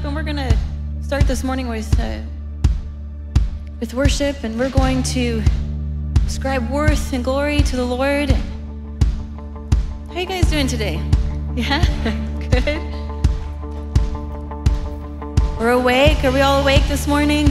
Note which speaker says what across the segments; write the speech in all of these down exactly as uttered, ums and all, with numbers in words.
Speaker 1: up and we're going to start this morning with, uh, with worship, and we're going to ascribe worth and glory to the Lord. How you guys doing today? Yeah? Good? We're awake. Are we all awake this morning?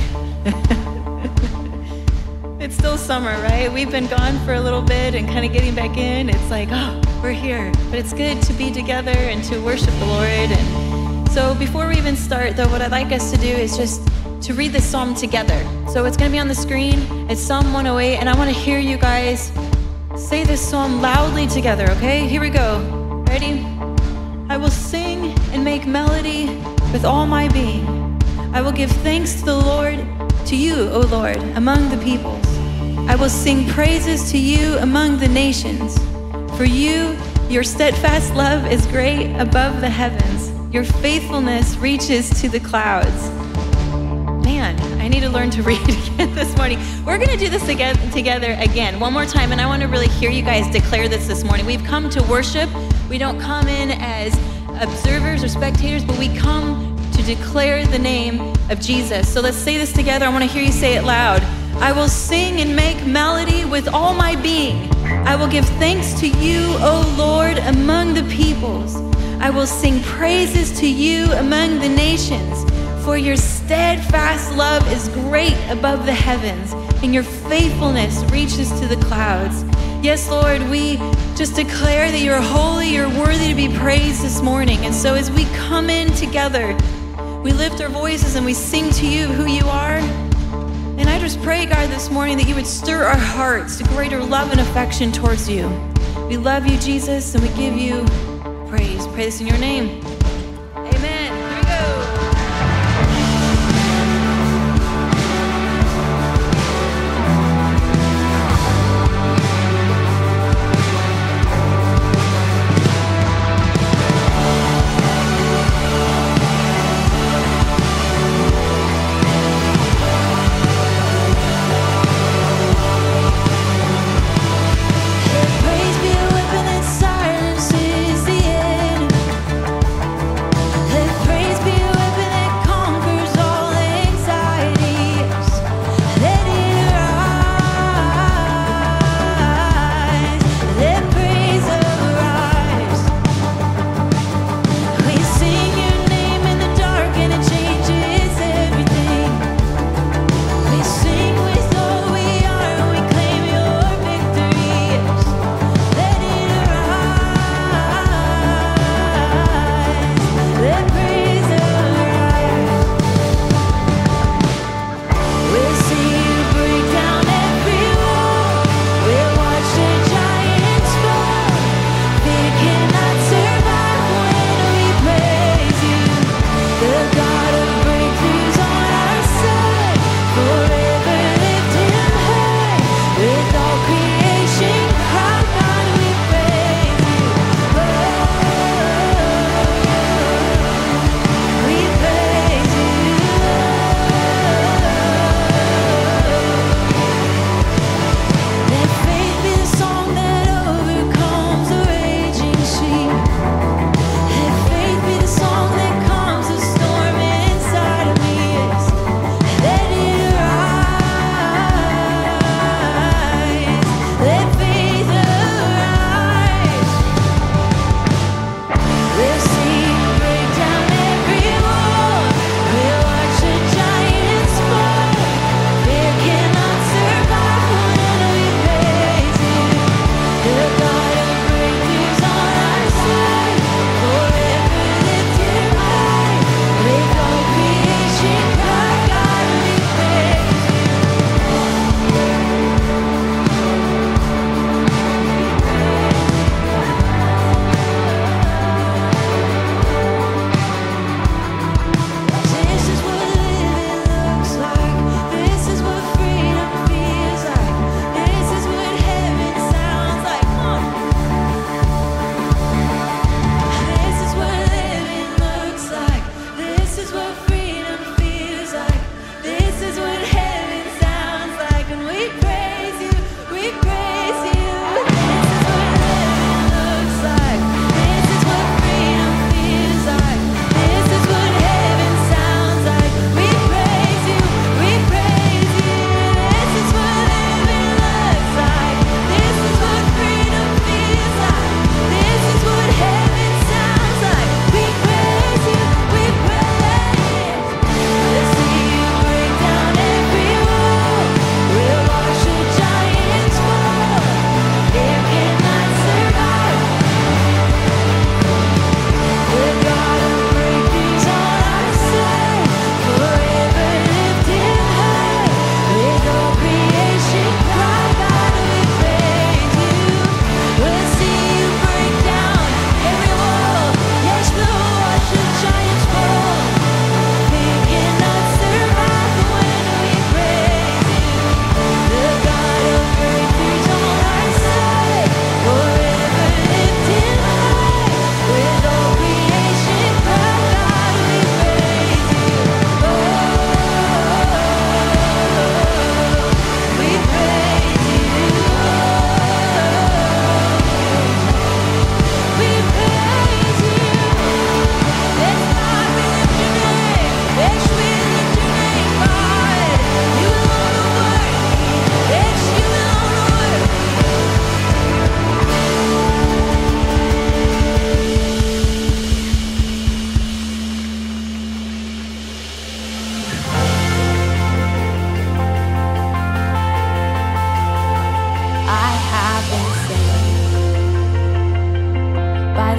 Speaker 1: It's still summer, right? We've been gone for a little bit and kind of getting back in. It's like, oh, we're here. But it's good to be together and to worship the Lord. And so before we even start, though, what I'd like us to do is just to read this psalm together. So it's going to be on the screen. It's Psalm one oh eight, and I want to hear you guys say this psalm loudly together, okay? Here we go. Ready? I will sing and make melody with all my being. I will give thanks to the Lord, to you, O Lord, among the peoples. I will sing praises to you among the nations. For you, your steadfast love is great above the heavens. Your faithfulness reaches to the clouds. Man, I need to learn to read again this morning. We're going to do this again, together again, one more time, and I want to really hear you guys declare this this morning. We've come to worship. We don't come in as observers or spectators, but we come to declare the name of Jesus. So let's say this together. I want to hear you say it loud. I will sing and make melody with all my being. I will give thanks to you, O Lord, among the peoples. I will sing praises to you among the nations. For your steadfast love is great above the heavens, and your faithfulness reaches to the clouds. Yes, Lord, we just declare that you're holy, you're worthy to be praised this morning. And so as we come in together, we lift our voices and we sing to you who you are. And I just pray, God, this morning that you would stir our hearts to greater love and affection towards you. We love you, Jesus, and we give you praise. Pray this in your name. Amen. Here we go.
Speaker 2: Praise be a weapon that silences the enemy.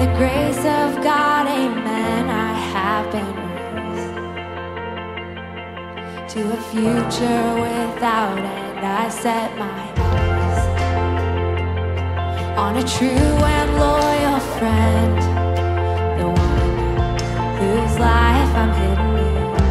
Speaker 2: the grace of God, amen, I have been raised to a future without end. I set my eyes on a true and loyal friend, the one whose life I'm hidden in.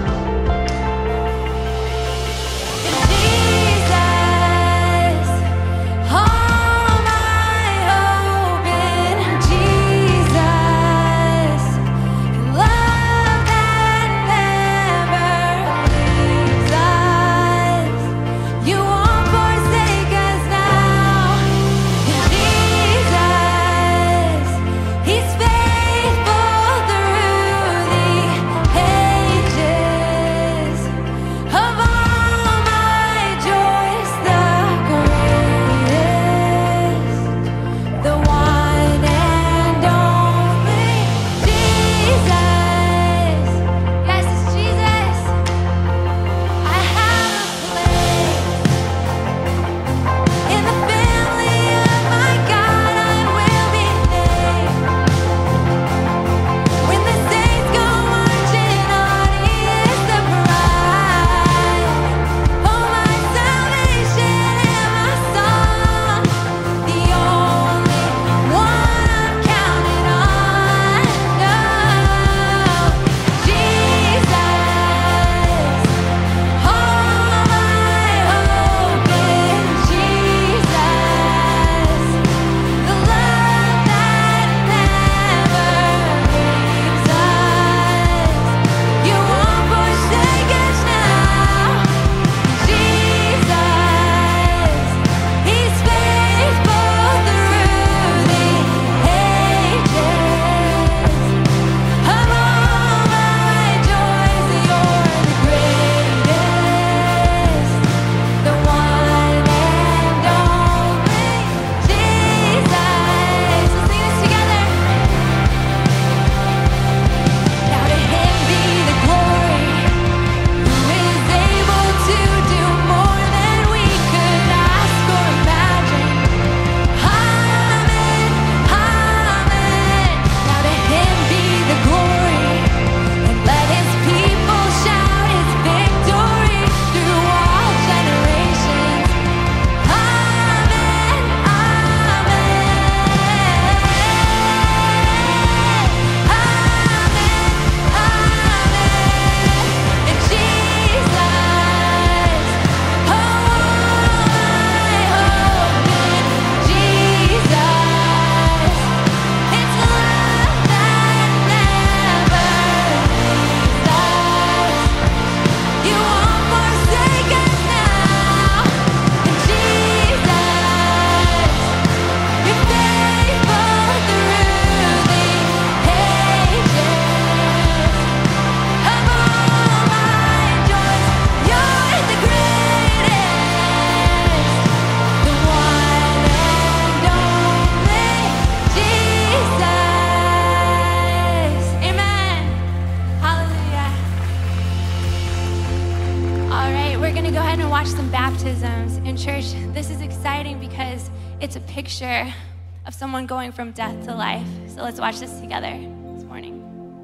Speaker 3: Of someone going from death to life. So let's watch this together this morning.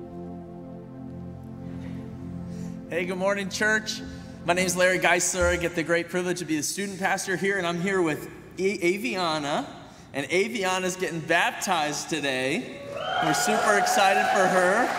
Speaker 4: Hey, good morning, church. My name is Larry Geisler. I get the great privilege to be the student pastor here, and I'm here with Aviana, and Aviana's getting baptized today. We're super excited for her.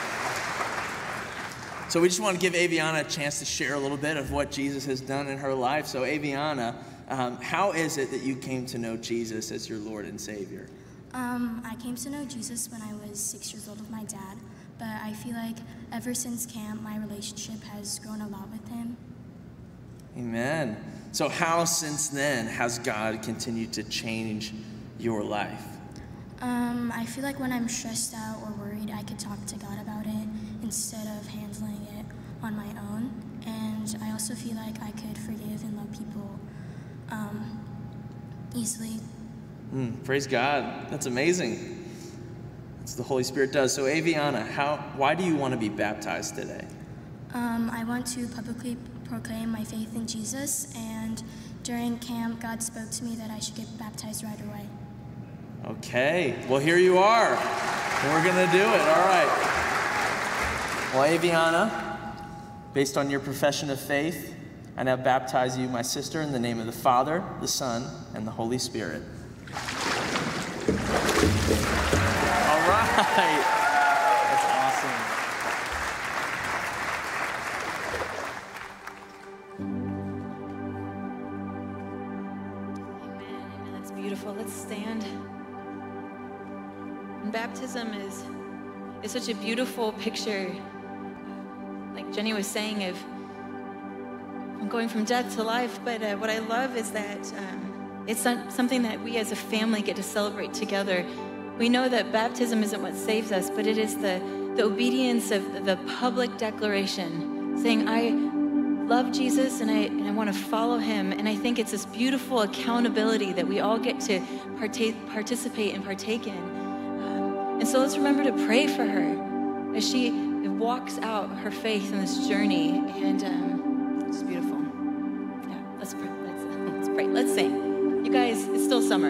Speaker 4: So we just want to give Aviana a chance to share a little bit of what Jesus has done in her life. So Aviana, Um, how is it that you came to know Jesus as your Lord and Savior?
Speaker 5: Um, I came to know Jesus when I was six years old with my dad, but I feel like ever since camp, my relationship has grown a lot with him.
Speaker 4: Amen. So how since then has God continued to change your life?
Speaker 5: Um, I feel like when I'm stressed out or worried, I could talk to God about it instead of handling it on my own. And I also feel like I could forgive and love people Um, easily.
Speaker 4: Mm, praise God. That's amazing. That's what the Holy Spirit does. So Aviana, how, why do you want to be baptized today?
Speaker 5: Um, I want to publicly proclaim my faith in Jesus, and during camp, God spoke to me that I should get baptized right away.
Speaker 4: Okay, well, here you are. We're going to do it. All right. Well, Aviana, based on your profession of faith, I now baptize you, my sister, in the name of the Father, the Son, and the Holy Spirit. All right. That's awesome.
Speaker 1: Amen. Amen. That's beautiful. Let's stand. And baptism is, is such a beautiful picture, like Jenny was saying, of I'm going from death to life. But uh, what I love is that um, it's something that we as a family get to celebrate together. We know that baptism isn't what saves us, but it is the, the obedience of the public declaration, saying, I love Jesus and I, and I want to follow him. And I think it's this beautiful accountability that we all get to partake, participate and partake in. Um, and so let's remember to pray for her as she walks out her faith in this journey. And um, it's beautiful. Yeah, let's pray. Let's, let's pray. Let's sing. You guys, it's still summer.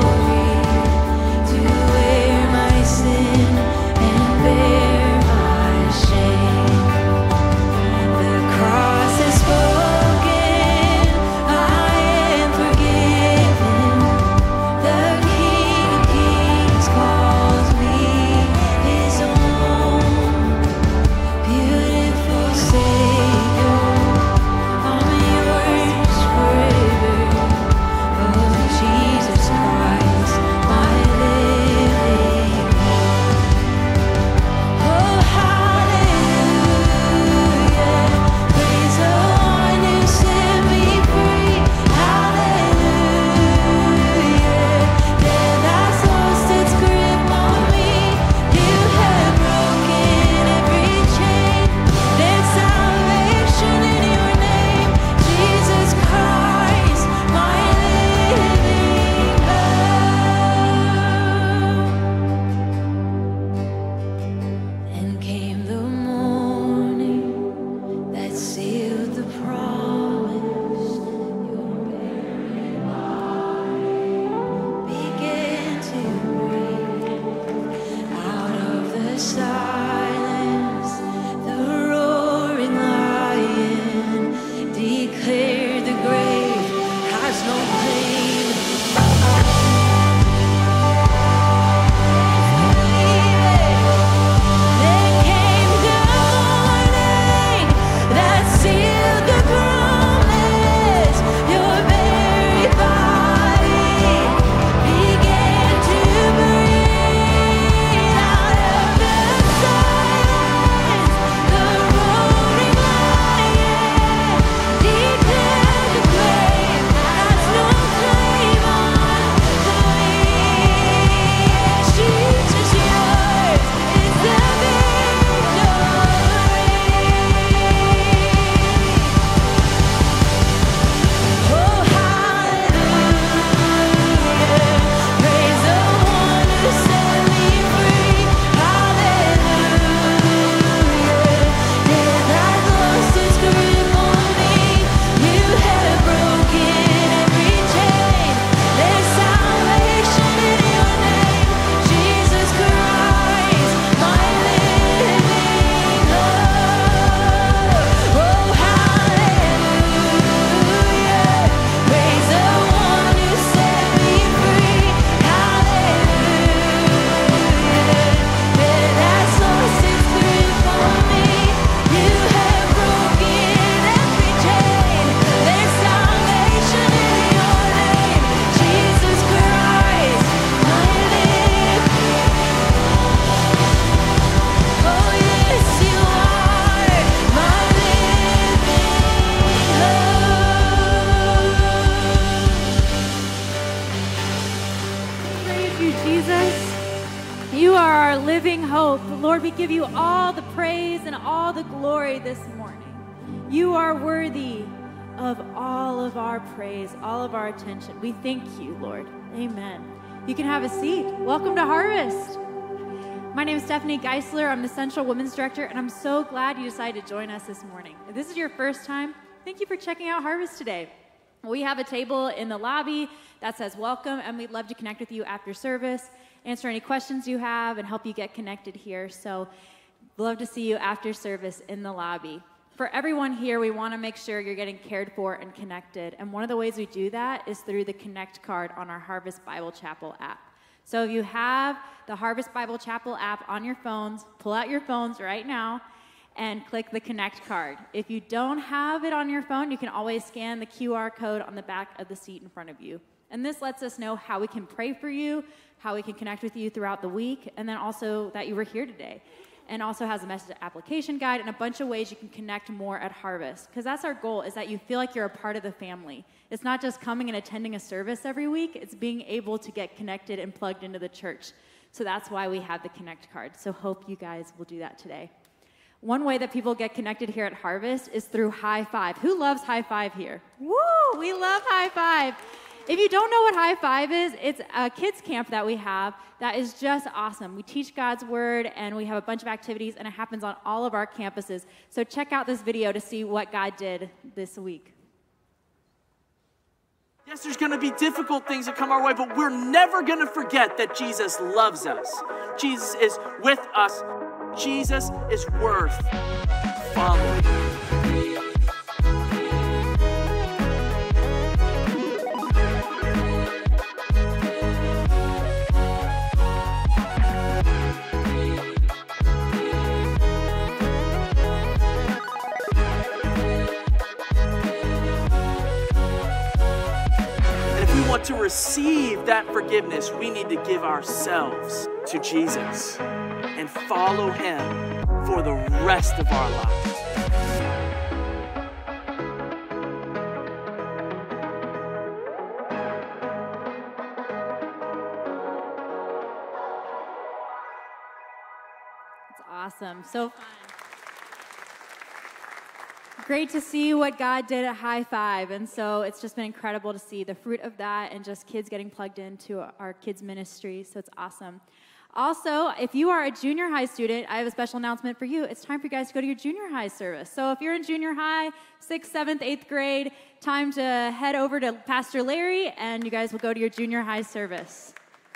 Speaker 2: Bear my
Speaker 6: Jesus. You are our living hope. Lord, we give you all the praise and all the glory this morning. You are worthy of all of our praise, all of our attention. We thank you, Lord. Amen. You can have a seat. Welcome to Harvest. My name is Stephanie Geisler. I'm the Central Women's Director, and I'm so glad you decided to join us this morning. If this is your first time, thank you for checking out Harvest today. We have a table in the lobby that says welcome, and we'd love to connect with you after service, answer any questions you have, and help you get connected here. So we'd love to see you after service in the lobby. For everyone here, we want to make sure you're getting cared for and connected. And one of the ways we do that is through the Connect card on our Harvest Bible Chapel app. So if you have the Harvest Bible Chapel app on your phones, pull out your phones right now and click the Connect card. If you don't have it on your phone, you can always scan the Q R code on the back of the seat in front of you. And this lets us know how we can pray for you, how we can connect with you throughout the week, and then also that you were here today. And also has a message application guide and a bunch of ways you can connect more at Harvest. Because that's our goal, is that you feel like you're a part of the family. It's not just coming and attending a service every week, it's being able to get connected and plugged into the church. So that's why we have the Connect card. So hope you guys will do that today. One way that people get connected here at Harvest is through High Five. Who loves High Five here? Woo! We love High Five. If you don't know what High Five is, it's a kids camp that we have that is just awesome. We teach God's word, and we have a bunch of activities, and it happens on all of our campuses. So check out this video to see what God did this week.
Speaker 4: Yes, there's going to be difficult things that come our way, but we're never going to forget that Jesus loves us. Jesus is with us. Jesus is worth following. To receive that forgiveness, we need to give ourselves to Jesus and follow him for the rest of our lives.
Speaker 6: It's awesome. So fun. Great to see what God did at High Five, and so it's just been incredible to see the fruit of that and just kids getting plugged into our kids' ministry, so it's awesome. Also, if you are a junior high student, I have a special announcement for you. It's time for you guys to go to your junior high service. So if you're in junior high, sixth, seventh, eighth grade, time to head over to Pastor Larry, and you guys will go to your junior high service.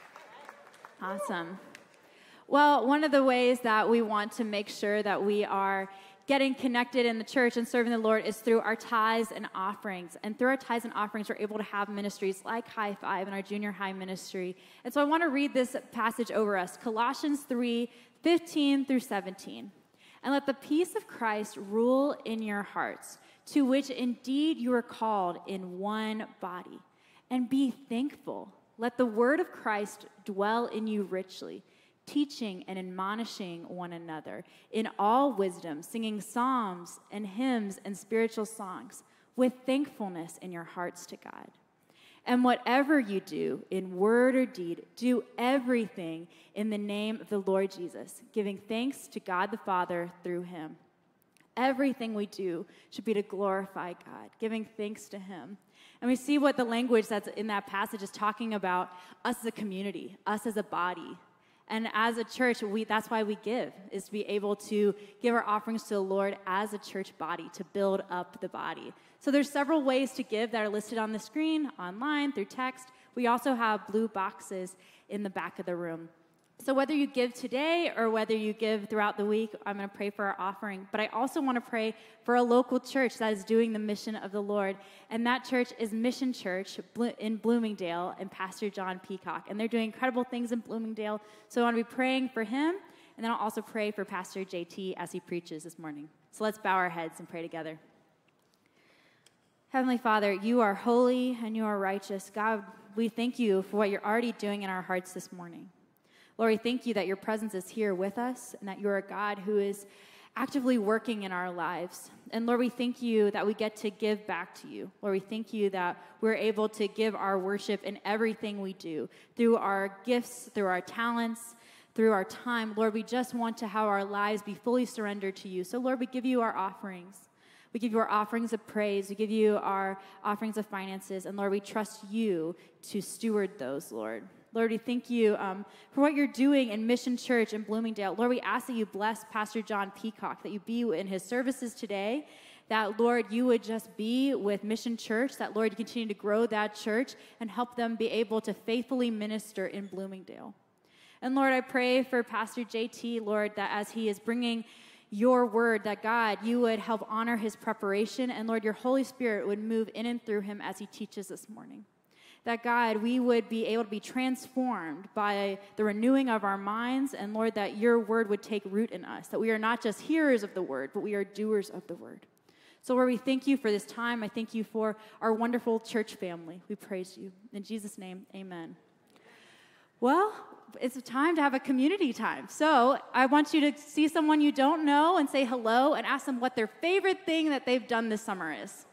Speaker 6: Awesome. Well, one of the ways that we want to make sure that we are getting connected in the church and serving the Lord is through our tithes and offerings. And through our tithes and offerings, we're able to have ministries like High Five and our junior high ministry. And so I want to read this passage over us, Colossians three, fifteen through seventeen. And let the peace of Christ rule in your hearts, to which indeed you are called in one body. And be thankful. Let the word of Christ dwell in you richly, teaching and admonishing one another in all wisdom, singing psalms and hymns and spiritual songs with thankfulness in your hearts to God. And whatever you do in word or deed, do everything in the name of the Lord Jesus, giving thanks to God the Father through him. Everything we do should be to glorify God, giving thanks to him. And we see what the language that's in that passage is talking about, us as a community, us as a body. And as a church, we, that's why we give, is to be able to give our offerings to the Lord as a church body, to build up the body. So there's several ways to give that are listed on the screen, online, through text. We also have blue boxes in the back of the room. So whether you give today or whether you give throughout the week, I'm going to pray for our offering. But I also want to pray for a local church that is doing the mission of the Lord. And that church is Mission Church in Bloomingdale and Pastor John Peacock. And they're doing incredible things in Bloomingdale. So I want to be praying for him. And then I'll also pray for Pastor J T as he preaches this morning. So let's bow our heads and pray together. Heavenly Father, you are holy and you are righteous. God, we thank you for what you're already doing in our hearts this morning. Lord, we thank you that your presence is here with us and that you're a God who is actively working in our lives. And Lord, we thank you that we get to give back to you. Lord, we thank you that we're able to give our worship in everything we do, through our gifts, through our talents, through our time. Lord, we just want to have our lives be fully surrendered to you. So Lord, we give you our offerings. We give you our offerings of praise. We give you our offerings of finances. And Lord, we trust you to steward those, Lord. Lord, we thank you um, for what you're doing in Mission Church in Bloomingdale. Lord, we ask that you bless Pastor John Peacock, that you be in his services today, that, Lord, you would just be with Mission Church, that, Lord, you continue to grow that church and help them be able to faithfully minister in Bloomingdale. And, Lord, I pray for Pastor J T, Lord, that as he is bringing your word, that, God, you would help honor his preparation, and, Lord, your Holy Spirit would move in and through him as he teaches this morning. That, God, we would be able to be transformed by the renewing of our minds, and, Lord, that your word would take root in us, that we are not just hearers of the word, but we are doers of the word. So, Lord, we thank you for this time. I thank you for our wonderful church family. We praise you. In Jesus' name, amen. Well, it's time to have a community time. So I want you to see someone you don't know and say hello and ask them what their favorite thing that they've done this summer is.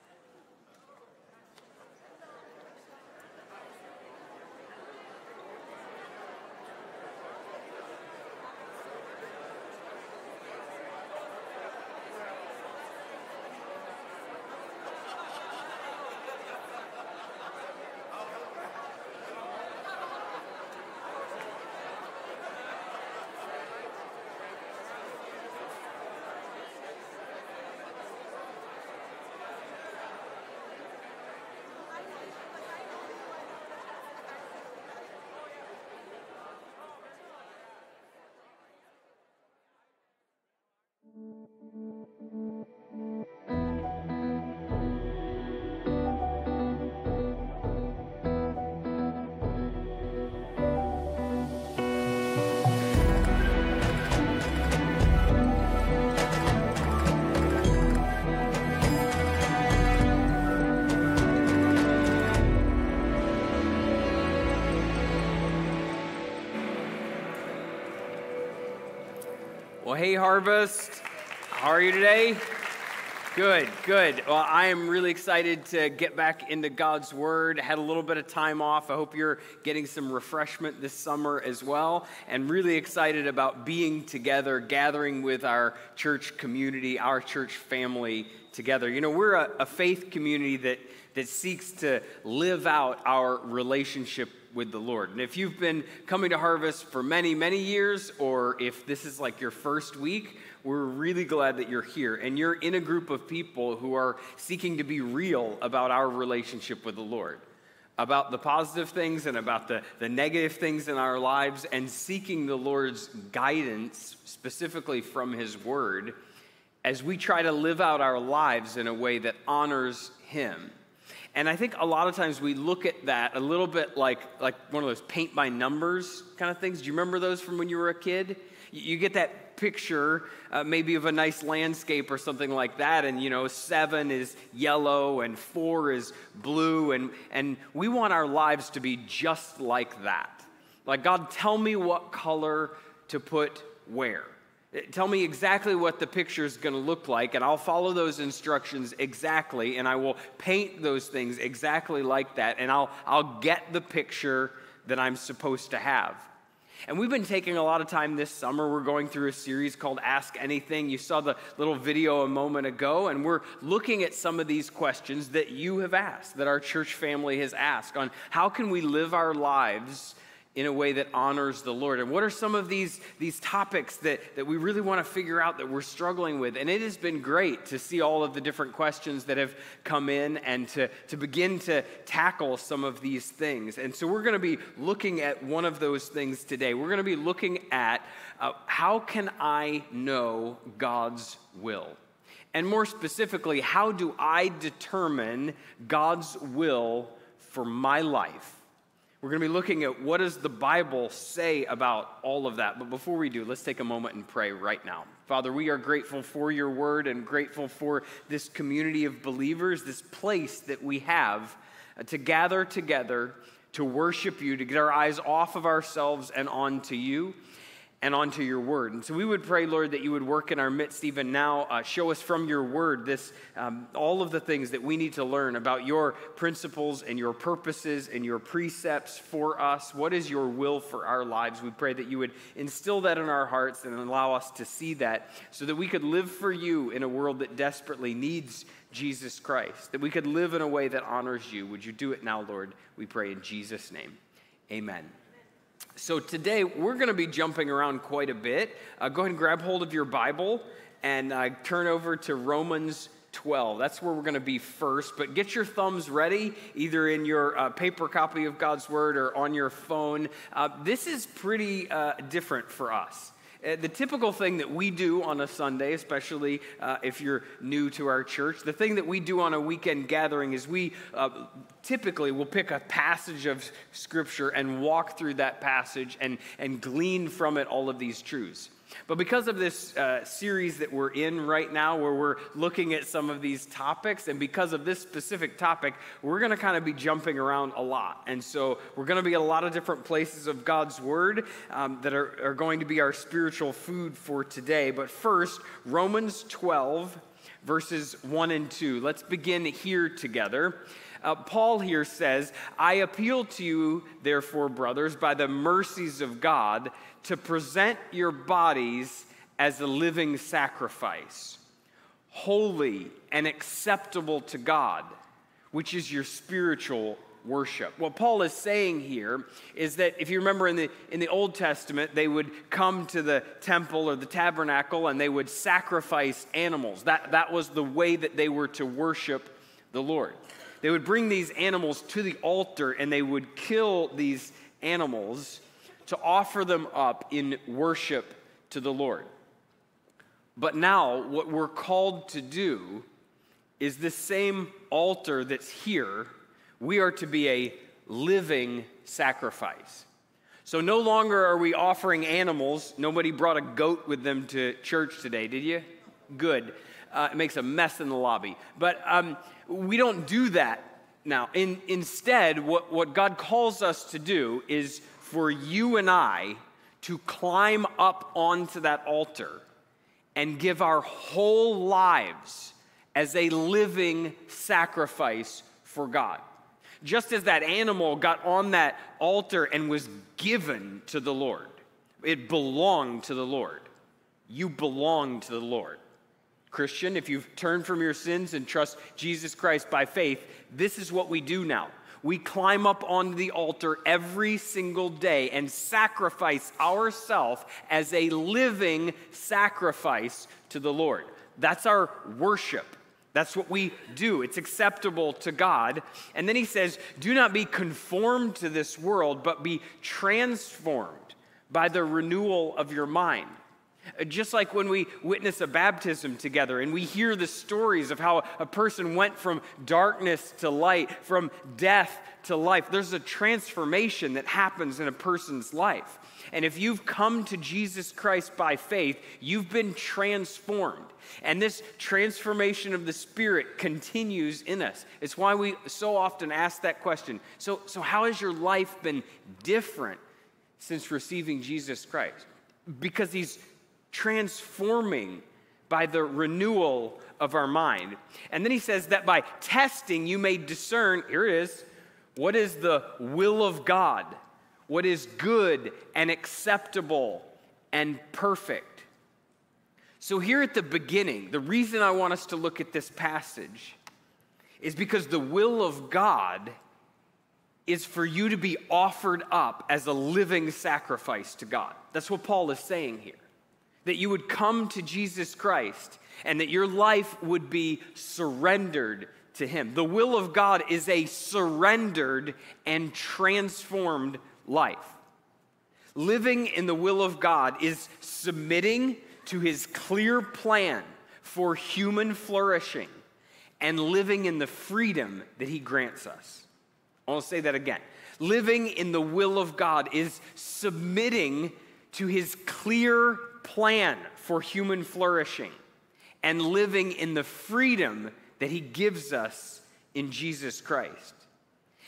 Speaker 7: Well, hey, Harvest. How are you today? Good, good. Well, I am really excited to get back into God's Word. I had a little bit of time off. I hope you're getting some refreshment this summer as well. And really excited about being together, gathering with our church community, our church family together. You know, we're a, a faith community that, that seeks to live out our relationship with the Lord. And if you've been coming to Harvest for many, many years, or if this is like your first week, we're really glad that you're here. And you're in a group of people who are seeking to be real about our relationship with the Lord, about the positive things and about the, the negative things in our lives, and seeking the Lord's guidance, specifically from His Word, as we try to live out our lives in a way that honors Him. And I think a lot of times we look at that a little bit like, like one of those paint by numbers kind of things. Do you remember those from when you were a kid? You get that picture uh, maybe of a nice landscape or something like that, and you know, seven is yellow and four is blue, and, and we want our lives to be just like that. Like, God, tell me what color to put where. Tell me exactly what the picture is going to look like, and I'll follow those instructions exactly, and I will paint those things exactly like that, and I'll I'll get the picture that I'm supposed to have. And we've been taking a lot of time this summer. We're going through a series called Ask Anything. You saw the little video a moment ago, and we're looking at some of these questions that you have asked, that our church family has asked, on how can we live our lives in a way that honors the Lord. And what are some of these, these topics that, that we really want to figure out that we're struggling with? And it has been great to see all of the different questions that have come in and to, to begin to tackle some of these things. And so we're going to be looking at one of those things today. We're going to be looking at uh, how can I know God's will? And more specifically, how do I determine God's will for my life? We're going to be looking at what does the Bible say about all of that. But before we do, let's take a moment and pray right now. Father, we are grateful for your word and grateful for this community of believers, this place that we have to gather together, to worship you, to get our eyes off of ourselves and onto you. and onto your word. And so we would pray, Lord, that you would work in our midst even now. Uh, show us from your word this, um, all of the things that we need to learn about your principles and your purposes and your precepts for us. What is your will for our lives? We pray that you would instill that in our hearts and allow us to see that so that we could live for you in a world that desperately needs Jesus Christ, that we could live in a way that honors you. Would you do it now, Lord? We pray in Jesus' name. Amen. So today we're going to be jumping around quite a bit. Uh, go ahead and grab hold of your Bible and uh, turn over to Romans twelve. That's where we're going to be first. But get your thumbs ready, either in your uh, paper copy of God's Word or on your phone. Uh, this is pretty uh, different for us. Uh, the typical thing that we do on a Sunday, especially uh, if you're new to our church, the thing that we do on a weekend gathering is we uh, typically will pick a passage of Scripture and walk through that passage and, and glean from it all of these truths. But because of this uh, series that we're in right now, where we're looking at some of these topics, and because of this specific topic, we're going to kind of be jumping around a lot. And so we're going to be at a lot of different places of God's Word um, that are, are going to be our spiritual food for today. But first, Romans twelve, verses one and two. Let's begin here together. Uh, Paul here says, I appeal to you, therefore, brothers, by the mercies of God, to present your bodies as a living sacrifice, holy and acceptable to God, which is your spiritual worship. What Paul is saying here is that if you remember in the in the Old Testament, they would come to the temple or the tabernacle and they would sacrifice animals. That, that was the way that they were to worship the Lord. They would bring these animals to the altar and they would kill these animals to offer them up in worship to the Lord. But now what we're called to do is this same altar that's here, we are to be a living sacrifice. So no longer are we offering animals. Nobody brought a goat with them to church today, did you? Good. Uh, it makes a mess in the lobby. But um, we don't do that now. In, instead, what, what God calls us to do is for you and I to climb up onto that altar and give our whole lives as a living sacrifice for God. Just as that animal got on that altar and was given to the Lord, it belonged to the Lord. You belong to the Lord. Christian, if you've turned from your sins and trust Jesus Christ by faith, this is what we do now. We climb up onto the altar every single day and sacrifice ourselves as a living sacrifice to the Lord. That's our worship. That's what we do. It's acceptable to God. And then he says, do not be conformed to this world, but be transformed by the renewal of your mind. Just like when we witness a baptism together and we hear the stories of how a person went from darkness to light, from death to life, there's a transformation that happens in a person's life. And if you've come to Jesus Christ by faith, you've been transformed. And this transformation of the Spirit continues in us. It's why we so often ask that question. So, so how has your life been different since receiving Jesus Christ? Because he's transforming by the renewal of our mind. And then he says that by testing you may discern, here it is, what is the will of God, what is good and acceptable and perfect. So here at the beginning, the reason I want us to look at this passage is because the will of God is for you to be offered up as a living sacrifice to God. That's what Paul is saying here. That you would come to Jesus Christ and that your life would be surrendered to him. The will of God is a surrendered and transformed life. Living in the will of God is submitting to his clear plan for human flourishing and living in the freedom that he grants us. I want to say that again. Living in the will of God is submitting to his clear plan for human flourishing and living in the freedom that he gives us in Jesus Christ.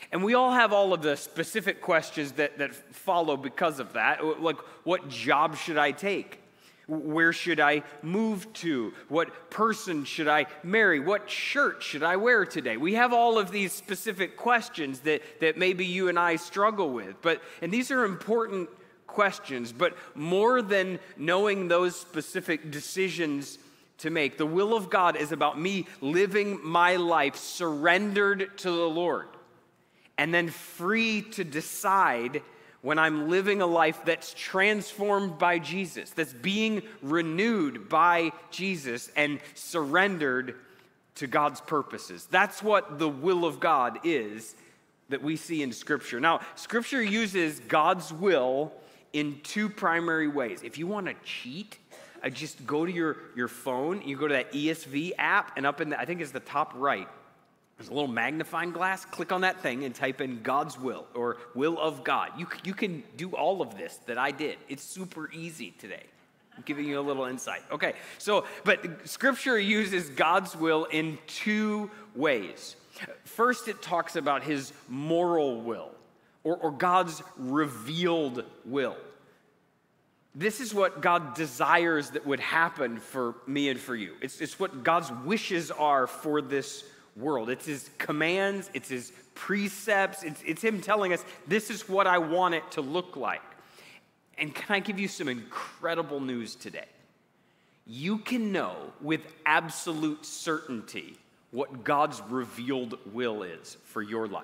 Speaker 7: And we all have all of the specific questions that, that follow because of that. Like, what job should I take? Where should I move to? What person should I marry? What shirt should I wear today? We have all of these specific questions that, that maybe you and I struggle with. But and these are important questions, but more than knowing those specific decisions to make, the will of God is about me living my life surrendered to the Lord and then free to decide when I'm living a life that's transformed by Jesus, that's being renewed by Jesus and surrendered to God's purposes. That's what the will of God is that we see in Scripture. Now, Scripture uses God's will in two primary ways. If you want to cheat, I just go to your, your phone, you go to that E S V app, and up in the, I think it's the top right, there's a little magnifying glass. Click on that thing and type in God's will or will of God. You, you can do all of this that I did. It's super easy today. I'm giving you a little insight. Okay, so, but Scripture uses God's will in two ways. First, it talks about his moral will or, or God's revealed will. This is what God desires that would happen for me and for you. It's, it's what God's wishes are for this world. It's his commands, it's his precepts, it's, it's him telling us, this is what I want it to look like. And can I give you some incredible news today? You can know with absolute certainty what God's revealed will is for your life.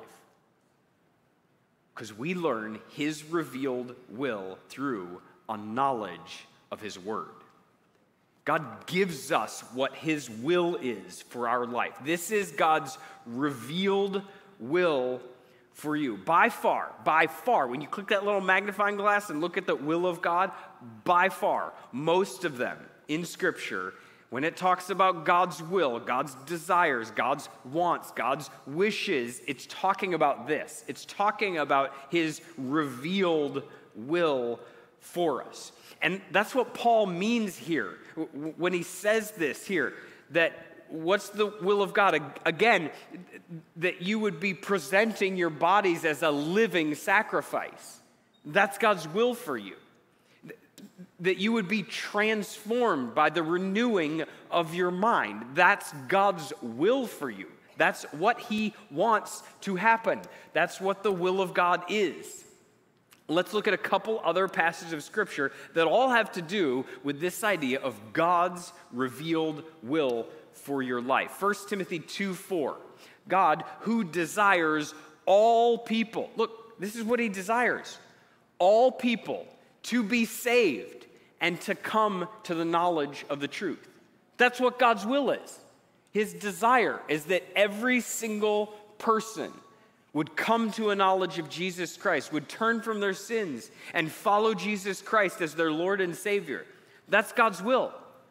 Speaker 7: Because we learn his revealed will through a knowledge of his word. God gives us what his will is for our life. This is God's revealed will for you. By far, by far, when you click that little magnifying glass and look at the will of God, by far, most of them in Scripture, when it talks about God's will, God's desires, God's wants, God's wishes, it's talking about this. It's talking about his revealed will for us. And that's what Paul means here when he says this here, that what's the will of God? Again, that you would be presenting your bodies as a living sacrifice. That's God's will for you. That you would be transformed by the renewing of your mind. That's God's will for you. That's what he wants to happen. That's what the will of God is. Let's look at a couple other passages of Scripture that all have to do with this idea of God's revealed will for your life. First Timothy two four, God who desires all people, look, this is what he desires, all people to be saved and to come to the knowledge of the truth. That's what God's will is. His desire is that every single person would come to a knowledge of Jesus Christ, would turn from their sins and follow Jesus Christ as their Lord and Savior. That's God's will.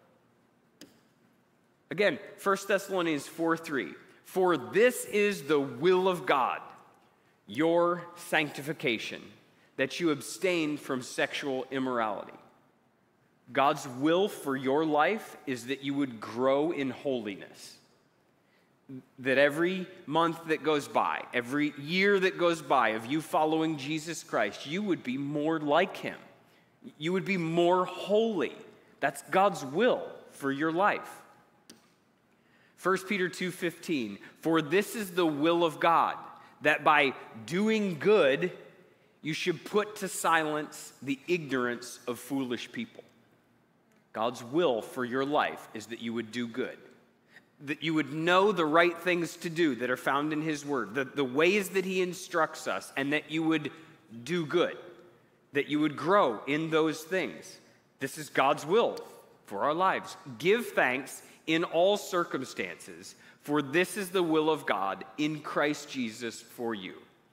Speaker 7: Again, First Thessalonians four three, for this is the will of God, your sanctification, that you abstain from sexual immorality. God's will for your life is that you would grow in holiness. That every month that goes by, every year that goes by of you following Jesus Christ, you would be more like him. You would be more holy. That's God's will for your life. First Peter two fifteen, for this is the will of God, that by doing good, you should put to silence the ignorance of foolish people. God's will for your life is that you would do good. That you would know the right things to do that are found in his word, the, the ways that he instructs us, and that you would do good, that you would grow in those things. This is God's will for our lives. Give thanks in all circumstances, for this is the will of God in Christ Jesus for you.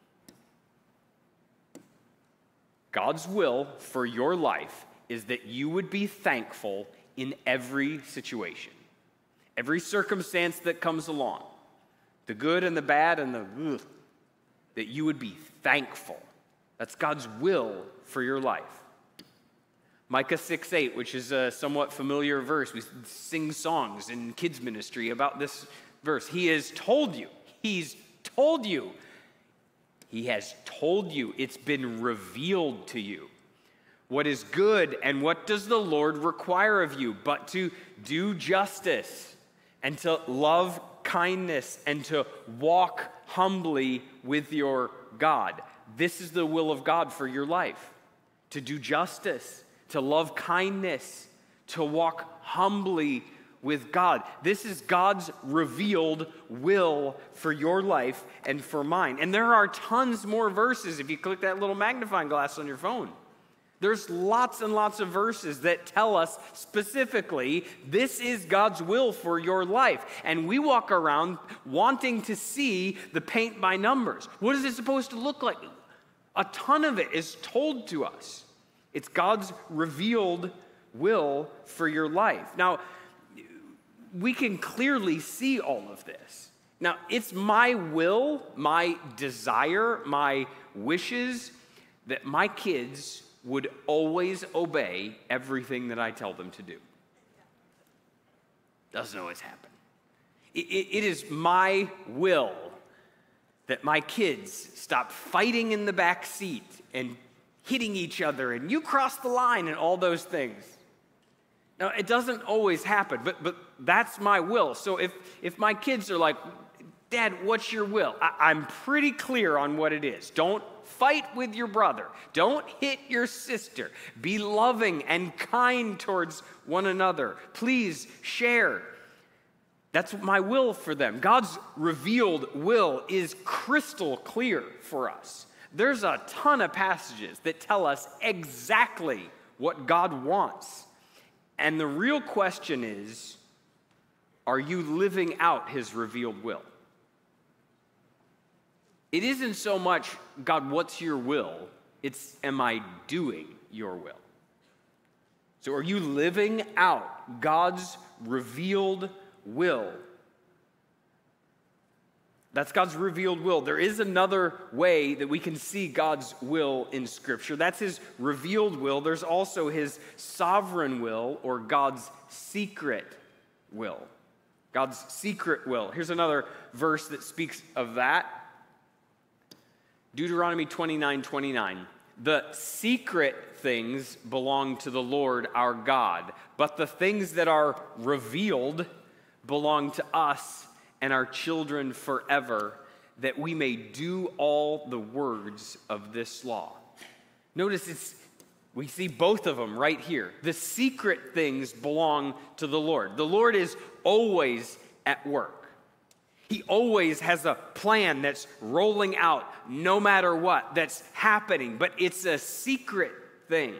Speaker 7: God's will for your life is that you would be thankful in every situation. Every circumstance that comes along, the good and the bad and the ugh, that you would be thankful. That's God's will for your life. Micah six eight, which is a somewhat familiar verse. We sing songs in kids ministry about this verse. He has told you, he's told you He has told you. It's been revealed to you. What is good and what does the Lord require of you but to do justice and to love kindness and to walk humbly with your God. This is the will of God for your life. To do justice, to love kindness, to walk humbly with God. This is God's revealed will for your life and for mine. And there are tons more verses if you click that little magnifying glass on your phone. There's lots and lots of verses that tell us specifically this is God's will for your life. And we walk around wanting to see the paint by numbers. What is it supposed to look like? A ton of it is told to us. It's God's revealed will for your life. Now, we can clearly see all of this. Now, it's my will, my desire, my wishes that my kids would always obey everything that I tell them to do. Doesn't always happen. It, it, it is my will that my kids stop fighting in the back seat and hitting each other and you cross the line and all those things. Now, it doesn't always happen, but but that's my will. So if, if my kids are like, Dad, what's your will? I, I'm pretty clear on what it is. Don't fight with your brother. Don't hit your sister. Be loving and kind towards one another. Please share. That's my will for them. God's revealed will is crystal clear for us. There's a ton of passages that tell us exactly what God wants. And the real question is, are you living out his revealed will? It isn't so much, God, what's your will? It's, am I doing your will? So are you living out God's revealed will? That's God's revealed will. There is another way that we can see God's will in Scripture. That's his revealed will. There's also his sovereign will, or God's secret will. God's secret will. Here's another verse that speaks of that. Deuteronomy twenty-nine twenty-nine. The secret things belong to the Lord our God, but the things that are revealed belong to us and our children forever, that we may do all the words of this law. Notice it's we see both of them right here. The secret things belong to the Lord. The Lord is always at work. He always has a plan that's rolling out no matter what, that's happening, but it's a secret thing.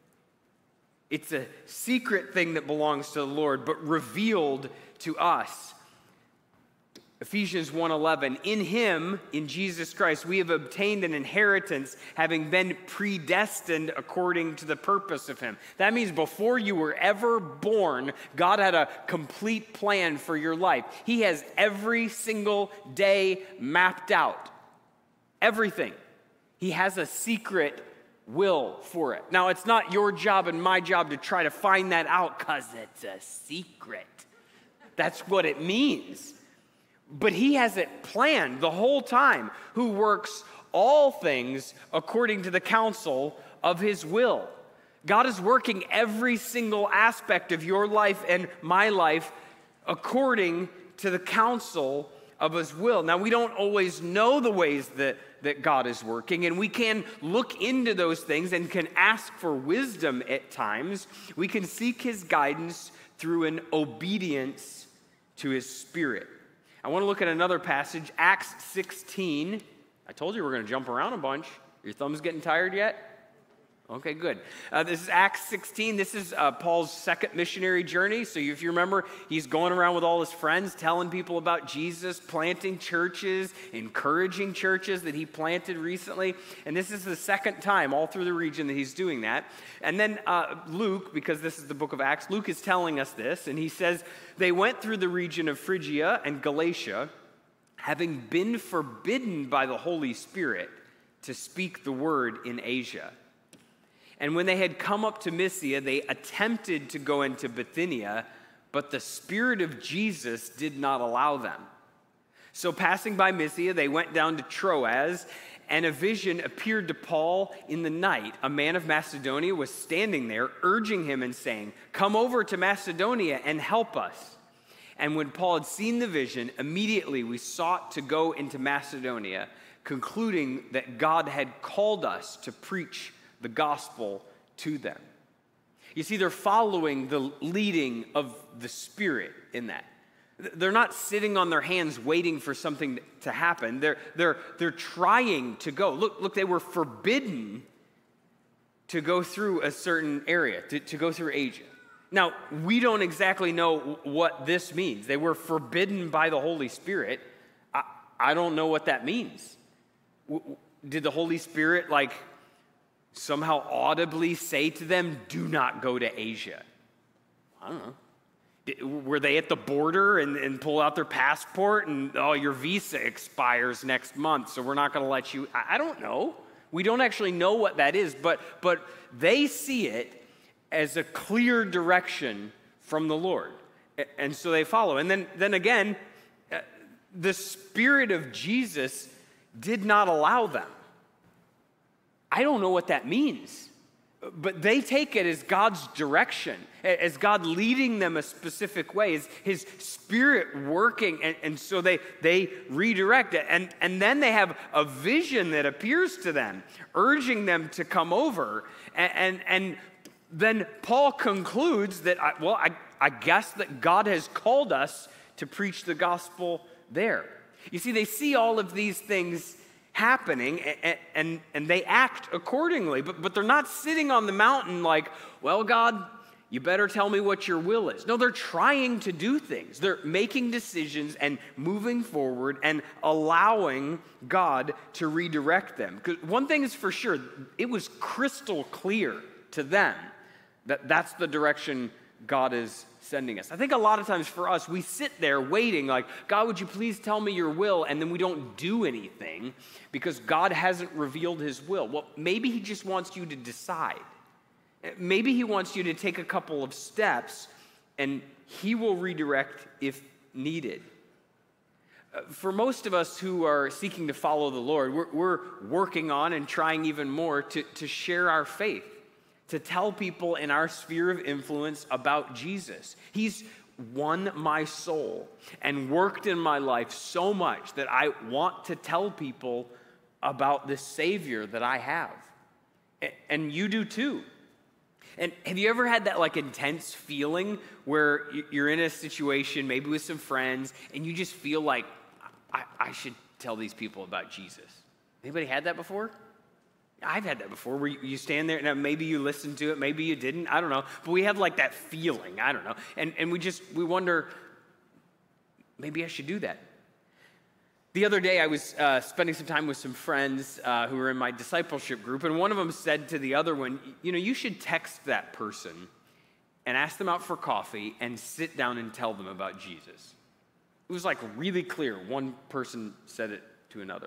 Speaker 7: It's a secret thing that belongs to the Lord, but revealed to us. Ephesians one eleven, in him, in Jesus Christ, we have obtained an inheritance, having been predestined according to the purpose of him. That means before you were ever born, God had a complete plan for your life. He has every single day mapped out. Everything. He has a secret will for it. Now, it's not your job and my job to try to find that out because it's a secret. That's what it means. But he has it planned the whole time, who works all things according to the counsel of his will. God is working every single aspect of your life and my life according to the counsel of his will. Now, we don't always know the ways that, that God is working, and we can look into those things and can ask for wisdom at times. We can seek his guidance through an obedience to his Spirit. I want to look at another passage, Acts sixteen. I told you we're going to jump around a bunch. Your thumbs getting tired yet? Okay, good. Uh, this is Acts sixteen. This is uh, Paul's second missionary journey. So if you remember, he's going around with all his friends, telling people about Jesus, planting churches, encouraging churches that he planted recently. And this is the second time all through the region that he's doing that. And then uh, Luke, because this is the book of Acts, Luke is telling us this. And he says, they went through the region of Phrygia and Galatia, having been forbidden by the Holy Spirit to speak the word in Asia. And when they had come up to Mysia, they attempted to go into Bithynia, but the Spirit of Jesus did not allow them. So passing by Mysia, they went down to Troas, and a vision appeared to Paul in the night. A man of Macedonia was standing there, urging him and saying, "Come over to Macedonia and help us." And when Paul had seen the vision, immediately we sought to go into Macedonia, concluding that God had called us to preach the gospel to them. You see, they're following the leading of the Spirit in that. They're not sitting on their hands waiting for something to happen. They're, they're, they're trying to go. Look, look, they were forbidden to go through a certain area, to, to go through Asia. Now, we don't exactly know what this means. They were forbidden by the Holy Spirit. I, I don't know what that means. Did the Holy Spirit, like, somehow audibly say to them, "Do not go to Asia"? I don't know. Were they at the border and, and pull out their passport and, "Oh, your visa expires next month, so we're not going to let you"? I, I don't know. We don't actually know what that is, but, but they see it as a clear direction from the Lord. And so they follow. And then, then again, the Spirit of Jesus did not allow them. I don't know what that means. But they take it as God's direction, as God leading them a specific way, as his Spirit working, and, and so they, they redirect it. And, and then they have a vision that appears to them, urging them to come over. And, and, and then Paul concludes that, I, well, I, I guess that God has called us to preach the gospel there. You see, they see all of these things happening, and, and, and they act accordingly, but, but they're not sitting on the mountain like, "Well, God, you better tell me what your will is." No, they're trying to do things. They're making decisions and moving forward and allowing God to redirect them. Because one thing is for sure, it was crystal clear to them that that's the direction God is sending us. I think a lot of times for us, we sit there waiting like, "God, would you please tell me your will?" And then we don't do anything because God hasn't revealed his will. Well, maybe he just wants you to decide. Maybe he wants you to take a couple of steps and he will redirect if needed. For most of us who are seeking to follow the Lord, we're, we're working on and trying even more to, to share our faith, to tell people in our sphere of influence about Jesus. He's won my soul and worked in my life so much that I want to tell people about this Savior that I have. And you do too. And have you ever had that like intense feeling where you're in a situation, maybe with some friends, and you just feel like, I, I should tell these people about Jesus? Anybody had that before? I've had that before, where you stand there, and maybe you listened to it, maybe you didn't, I don't know. But we have like that feeling, I don't know. And, and we just, we wonder, maybe I should do that. The other day, I was uh, spending some time with some friends uh, who were in my discipleship group, and one of them said to the other one, "You know, you should text that person and ask them out for coffee and sit down and tell them about Jesus." It was like really clear. One person said it to another.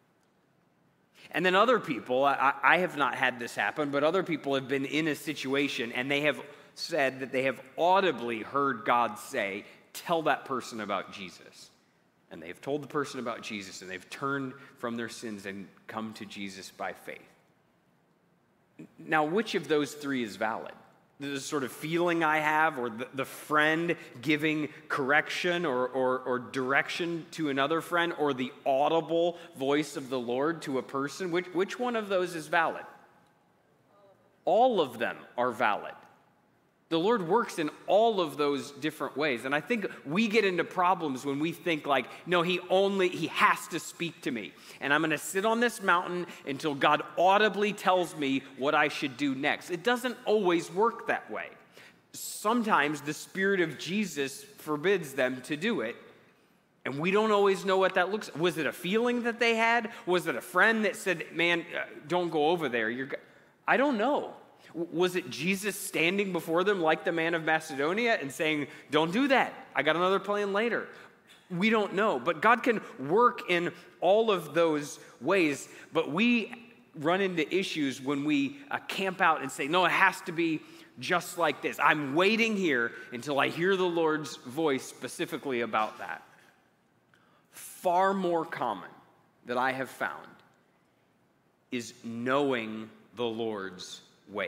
Speaker 7: And then other people, I, I have not had this happen, but other people have been in a situation and they have said that they have audibly heard God say, "Tell that person about Jesus." And they've told the person about Jesus, and they've turned from their sins and come to Jesus by faith. Now, which of those three is valid? The sort of feeling I have, or the, the friend giving correction or, or, or direction to another friend, or the audible voice of the Lord to a person? Which, which one of those is valid? All of them are valid. The Lord works in all of those different ways. And I think we get into problems when we think like, no, he only, he has to speak to me. And I'm going to sit on this mountain until God audibly tells me what I should do next. It doesn't always work that way. Sometimes the Spirit of Jesus forbids them to do it. And we don't always know what that looks like. Was it a feeling that they had? Was it a friend that said, "Man, don't go over there"? You're, I don't know. Was it Jesus standing before them like the man of Macedonia and saying, "Don't do that. I got another plan later"? We don't know. But God can work in all of those ways. But we run into issues when we uh, camp out and say, "No, it has to be just like this. I'm waiting here until I hear the Lord's voice specifically about that." Far more common that I have found is knowing the Lord's ways.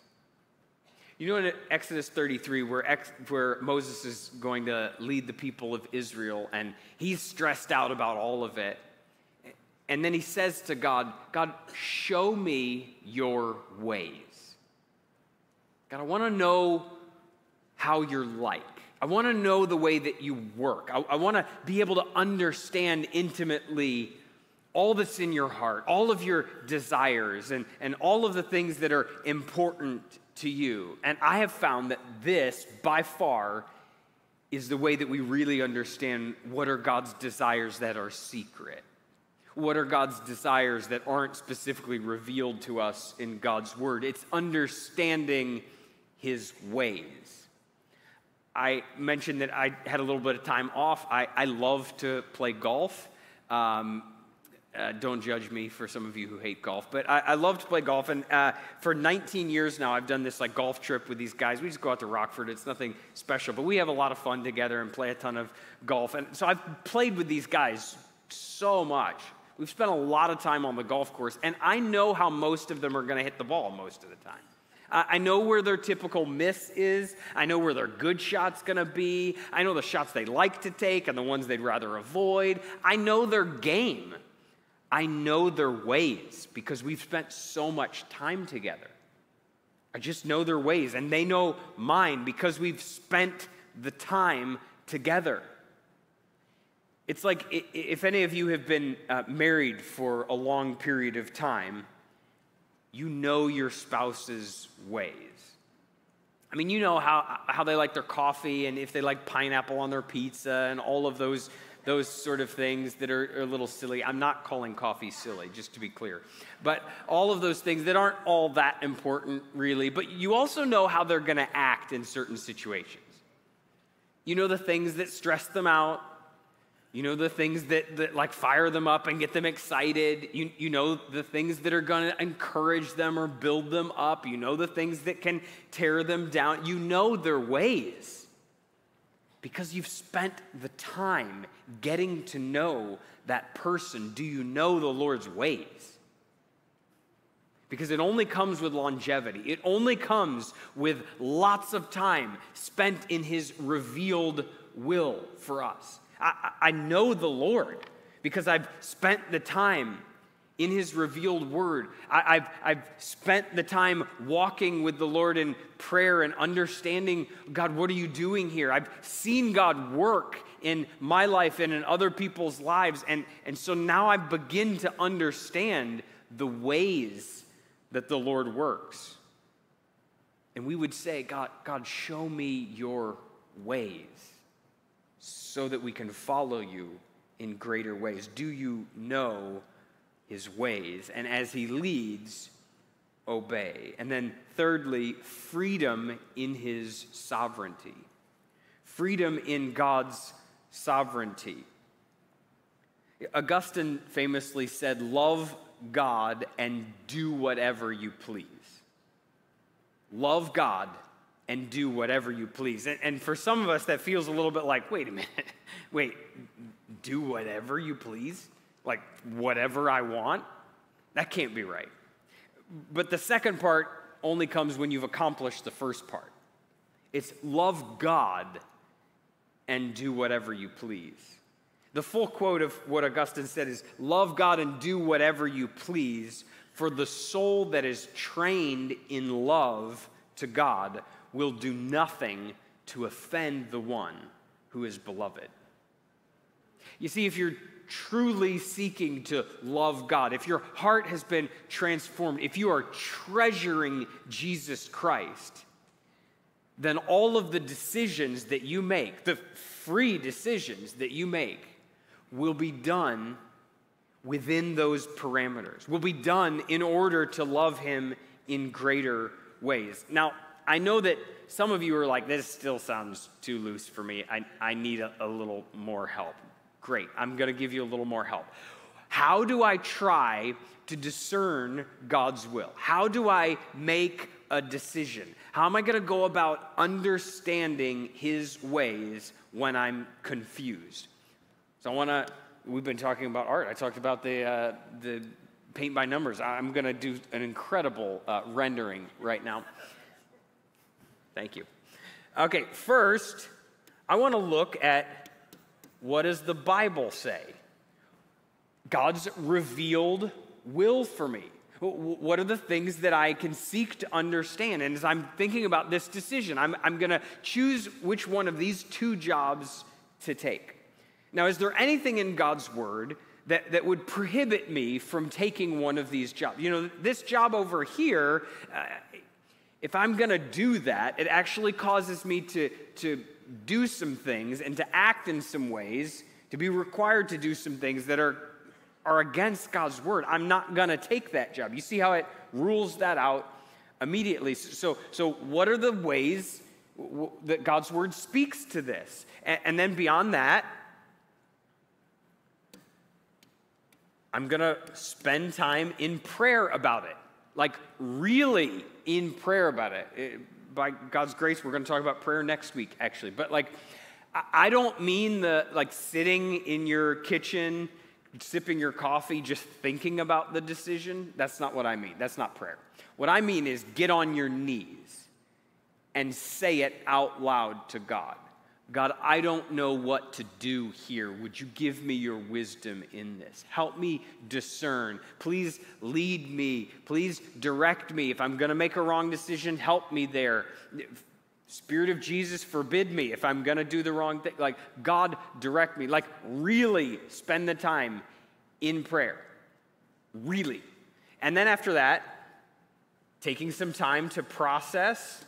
Speaker 7: You know in Exodus thirty-three, where, ex, where Moses is going to lead the people of Israel, and he's stressed out about all of it. And then he says to God, God, show me your ways. God, I want to know how you're like. I want to know the way that you work. I, I want to be able to understand intimately all that's in your heart, all of your desires, and, and all of the things that are important to you. And I have found that this, by far, is the way that we really understand what are God's desires that are secret. What are God's desires that aren't specifically revealed to us in God's word? It's understanding his ways. I mentioned that I had a little bit of time off. I, I love to play golf. Um, Uh, don't judge me for some of you who hate golf, but I, I love to play golf, and uh, for nineteen years now, I've done this like golf trip with these guys. We just go out to Rockford. It's nothing special, but we have a lot of fun together and play a ton of golf. And so I've played with these guys so much. We've spent a lot of time on the golf course, and I know how most of them are going to hit the ball most of the time. I know where their typical miss is. I know where their good shot's going to be. I know the shots they like to take and the ones they'd rather avoid. I know their game. I know their ways because we've spent so much time together. I just know their ways, and they know mine because we've spent the time together. It's like if any of you have been uh, married for a long period of time, you know your spouse's ways. I mean, you know how, how they like their coffee and if they like pineapple on their pizza and all of those Those sort of things that are, are a little silly. I'm not calling coffee silly, just to be clear. But all of those things that aren't all that important, really. But you also know how they're going to act in certain situations. You know the things that stress them out. You know the things that, that like fire them up and get them excited. You, you know the things that are going to encourage them or build them up. You know the things that can tear them down. You know their ways. Because you've spent the time getting to know that person. Do you know the Lord's ways? Because it only comes with longevity. It only comes with lots of time spent in his revealed will for us. I, I know the Lord because I've spent the time in his revealed word. I, I've, I've spent the time walking with the Lord in prayer and understanding, God, what are you doing here? I've seen God work in my life and in other people's lives. And, and so now I begin to understand the ways that the Lord works. And we would say, God, God, show me your ways so that we can follow you in greater ways. Do you know his ways? And as he leads, obey. And then thirdly, freedom in his sovereignty. Freedom in God's sovereignty. Augustine famously said, love God and do whatever you please. Love God and do whatever you please. And, and for some of us, that feels a little bit like, wait a minute, wait, do whatever you please? Like whatever I want? That can't be right. But the second part only comes when you've accomplished the first part. It's love God and do whatever you please. The full quote of what Augustine said is, love God and do whatever you please, for the soul that is trained in love to God will do nothing to offend the one who is beloved. You see, if you're truly seeking to love God, if your heart has been transformed, if you are treasuring Jesus Christ, then all of the decisions that you make, the free decisions that you make, will be done within those parameters, will be done in order to love him in greater ways. Now, I know that some of you are like, this still sounds too loose for me. I, I need a, a little more help. Great, I'm going to give you a little more help. How do I try to discern God's will? How do I make a decision? How am I going to go about understanding his ways when I'm confused? So I want to, we've been talking about art. I talked about the uh, the paint by numbers. I'm going to do an incredible uh, rendering right now. Thank you. Okay, first, I want to look at what does the Bible say? God's revealed will for me. What are the things that I can seek to understand? And as I'm thinking about this decision, I'm, I'm going to choose which one of these two jobs to take. Now, is there anything in God's word that, that would prohibit me from taking one of these jobs? You know, this job over here, uh, if I'm going to do that, it actually causes me to, to do some things and to act in some ways, to be required to do some things that are are against God's word. I'm not going to take that job. You see how it rules that out immediately. So, so what are the ways w- that God's word speaks to this? And, and then beyond that, I'm going to spend time in prayer about it. Like really in prayer about it. it. By God's grace, we're going to talk about prayer next week, actually. But like, I, I don't mean the like sitting in your kitchen sipping your coffee, just thinking about the decision. That's not what I mean. That's not prayer. What I mean is get on your knees and say it out loud to God. God, I don't know what to do here. Would you give me your wisdom in this? Help me discern. Please lead me. Please direct me. If I'm going to make a wrong decision, help me there. Spirit of Jesus, forbid me if I'm going to do the wrong thing. Like, God, direct me. Like, really spend the time in prayer. Really. And then after that, taking some time to process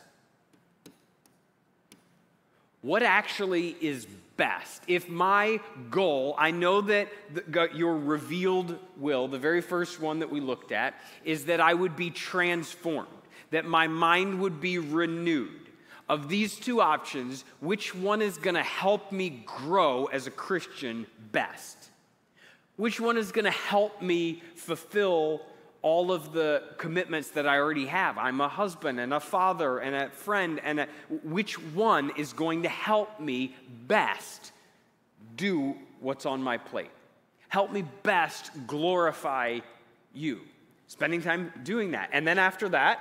Speaker 7: what actually is best. If my goal, I know that the, your revealed will, the very first one that we looked at, is that I would be transformed, that my mind would be renewed. Of these two options, which one is going to help me grow as a Christian best? Which one is going to help me fulfill all of the commitments that I already have? I'm a husband and a father and a friend, and a, which one is going to help me best do what's on my plate? Help me best glorify you. Spending time doing that. And then after that,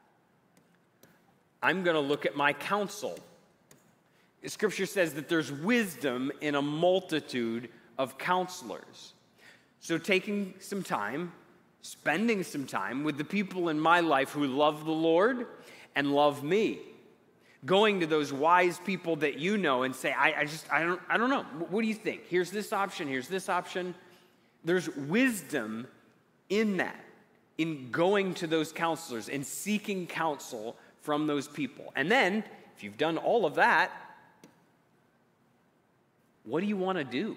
Speaker 7: I'm going to look at my counsel. Scripture says that there's wisdom in a multitude of counselors. So taking some time, spending some time with the people in my life who love the Lord and love me. Going to those wise people that you know and say, I, I just, I don't, I don't know. What do you think? Here's this option. Here's this option. There's wisdom in that, in going to those counselors and seeking counsel from those people. And then, if you've done all of that, what do you want to do?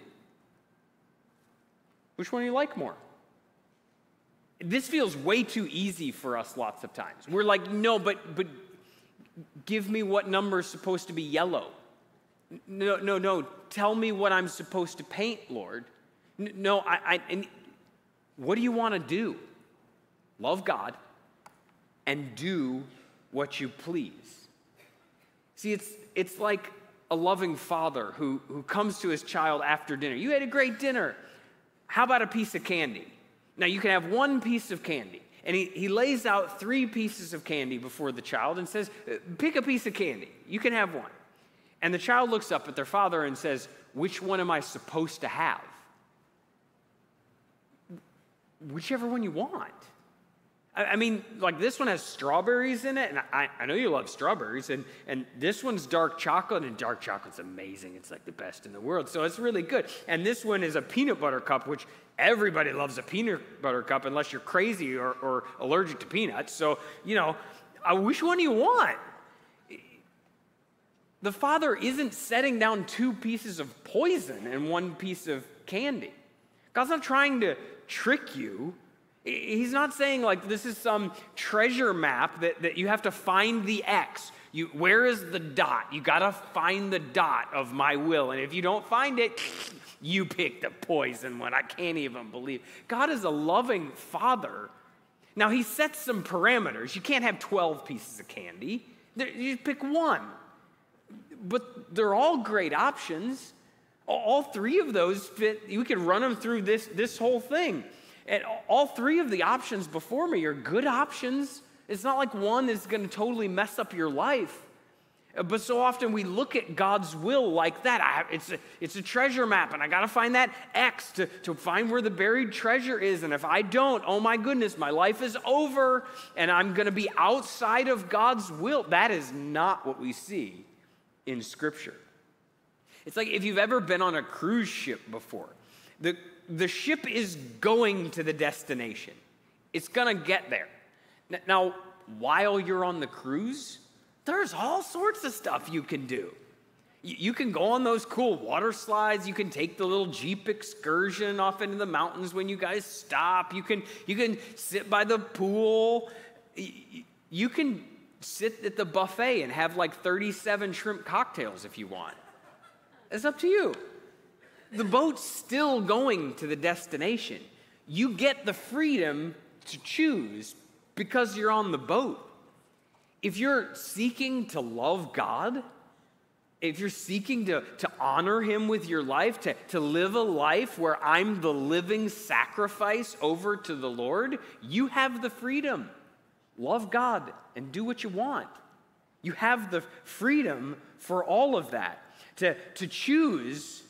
Speaker 7: Which one do you like more? This feels way too easy for us lots of times. We're like, no, but but give me what number is supposed to be yellow. No, no, no. Tell me what I'm supposed to paint, Lord. No, I, I and what do you want to do? Love God and do what you please. See, it's it's like a loving father who, who comes to his child after dinner. You had a great dinner. How about a piece of candy? Now, you can have one piece of candy. And he, he lays out three pieces of candy before the child and says, pick a piece of candy. You can have one. And the child looks up at their father and says, which one am I supposed to have? Whichever one you want. I mean, like this one has strawberries in it, and I, I know you love strawberries, and, and this one's dark chocolate, and dark chocolate's amazing. It's like the best in the world, so it's really good. And this one is a peanut butter cup, which everybody loves a peanut butter cup unless you're crazy or, or allergic to peanuts. So, you know, uh, which one do you want? The father isn't setting down two pieces of poison and one piece of candy. God's not trying to trick you. He's not saying like this is some treasure map that, that you have to find the X. You, where is the dot? You got to find the dot of my will. And if you don't find it, you pick the poison one. I can't even believe. God is a loving father. Now, he sets some parameters. You can't have twelve pieces of candy. You pick one. But they're all great options. All three of those fit. You can run them through this, this whole thing. And all three of the options before me are good options. It's not like one is going to totally mess up your life. But so often we look at God's will like that. I, it's, a, it's a treasure map, and I got to find that X to, to find where the buried treasure is. And if I don't, oh my goodness, my life is over, and I'm going to be outside of God's will. That is not what we see in Scripture. It's like if you've ever been on a cruise ship before. The, the ship is going to the destination. It's going to get there. Now, while you're on the cruise, there's all sorts of stuff you can do. You can go on those cool water slides. You can take the little Jeep excursion off into the mountains when you guys stop. You can, you can sit by the pool. You can sit at the buffet and have like thirty-seven shrimp cocktails if you want. It's up to you. The boat's still going to the destination. You get the freedom to choose because you're on the boat. If you're seeking to love God, if you're seeking to, to honor him with your life, to, to live a life where I'm the living sacrifice over to the Lord, you have the freedom. Love God and do what you want. You have the freedom for all of that, to, to choose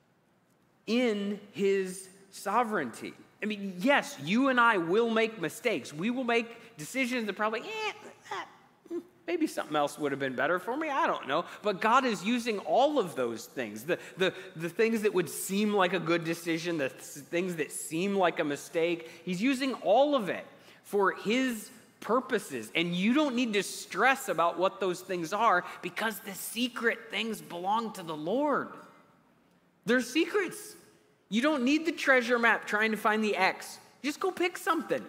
Speaker 7: in his sovereignty. I mean, yes, you and I will make mistakes. We will make decisions that probably, eh, that, maybe something else would have been better for me. I don't know. But God is using all of those things, the, the, the things that would seem like a good decision, the th- things that seem like a mistake. He's using all of it for his purposes. And you don't need to stress about what those things are because the secret things belong to the Lord. They're secrets. You don't need the treasure map trying to find the X. Just go pick something.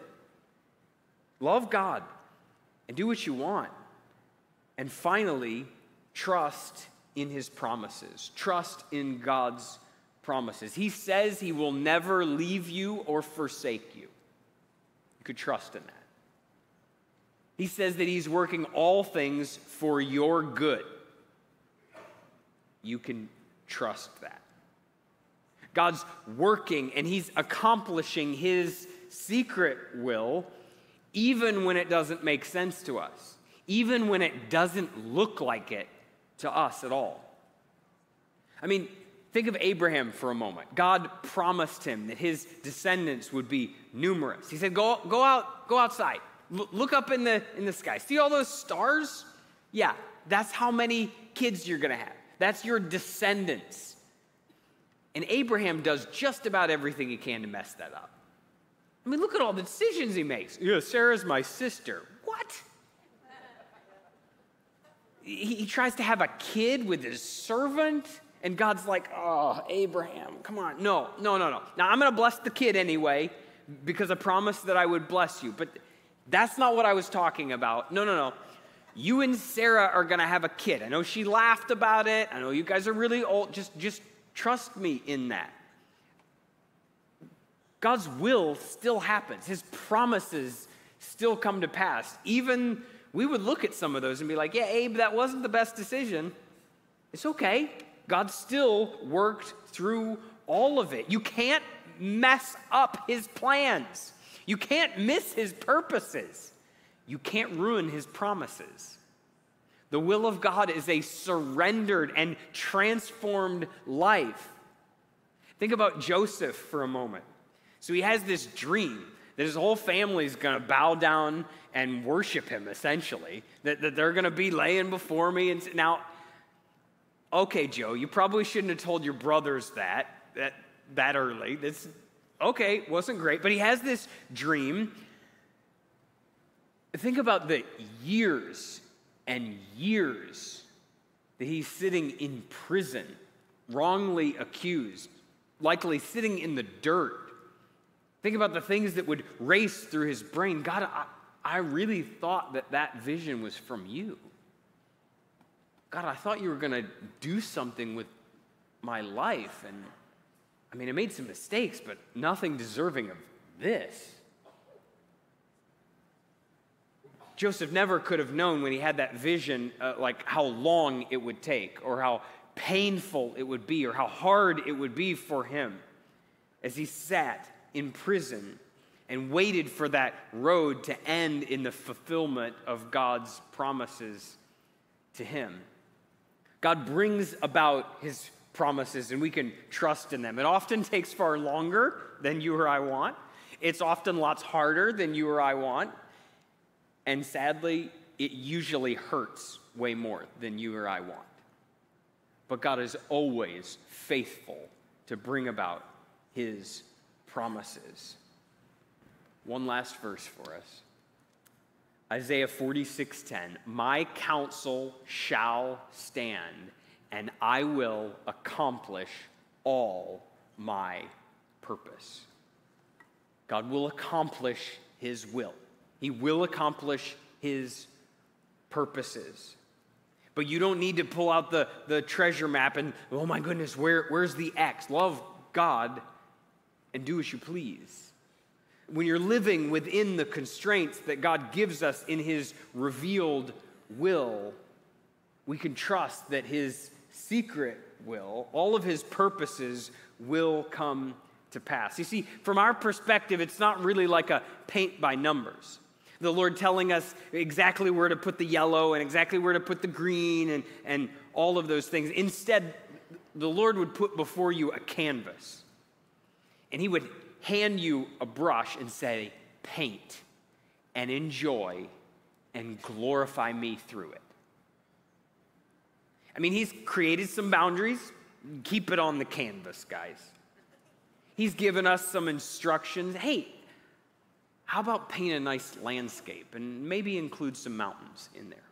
Speaker 7: Love God and do what you want. And finally, trust in his promises. Trust in God's promises. He says he will never leave you or forsake you. You could trust in that. He says that he's working all things for your good. You can trust that. God's working and he's accomplishing his secret will even when it doesn't make sense to us. Even when it doesn't look like it to us at all. I mean, think of Abraham for a moment. God promised him that his descendants would be numerous. He said, go, go out, go outside. L- look up in the, in the sky. See all those stars? Yeah, that's how many kids you're going to have. That's your descendants. And Abraham does just about everything he can to mess that up. I mean, look at all the decisions he makes. Yeah, Sarah's my sister. What? He tries to have a kid with his servant, and God's like, oh, Abraham, come on. No, no, no, no. Now, I'm going to bless the kid anyway because I promised that I would bless you, but that's not what I was talking about. No, no, no. You and Sarah are going to have a kid. I know she laughed about it. I know you guys are really old. Just, just trust me in that. God's will still happens. His promises still come to pass, even we would look at some of those and be like, yeah, Abe, that wasn't the best decision. It's okay. God still worked through all of it. You can't mess up his plans. You can't miss his purposes. You can't ruin his promises. The will of God is a surrendered and transformed life. Think about Joseph for a moment. So he has this dream that his whole family is going to bow down and worship him, essentially. That, that they're going to be laying before me. And now, okay, Joe, you probably shouldn't have told your brothers that that, that early. That's, okay, wasn't great. But he has this dream. Think about the years and years that he's sitting in prison, wrongly accused, likely sitting in the dirt. Think about the things that would race through his brain. God, I, I really thought that that vision was from you. God, I thought you were going to do something with my life. And I mean, I made some mistakes, but nothing deserving of this. Joseph never could have known when he had that vision, uh, like how long it would take, or how painful it would be, or how hard it would be for him as he sat in prison and waited for that road to end in the fulfillment of God's promises to him. God brings about his promises, and we can trust in them. It often takes far longer than you or I want. It's often lots harder than you or I want. And sadly, it usually hurts way more than you or I want. But God is always faithful to bring about his promises. One last verse for us. Isaiah forty-six ten, my counsel shall stand, and I will accomplish all my purpose. God will accomplish his will. He will accomplish his purposes. But you don't need to pull out the, the treasure map and, oh my goodness, where, where's the X? Love God and do as you please. When you're living within the constraints that God gives us in his revealed will, we can trust that his secret will, all of his purposes will come to pass. You see, from our perspective, it's not really like a paint by numbers. The Lord telling us exactly where to put the yellow and exactly where to put the green and, and all of those things. Instead, the Lord would put before you a canvas, and he would hand you a brush and say, paint and enjoy and glorify me through it. I mean, he's created some boundaries. Keep it on the canvas, guys. He's given us some instructions. Hey, how about paint a nice landscape and maybe include some mountains in there?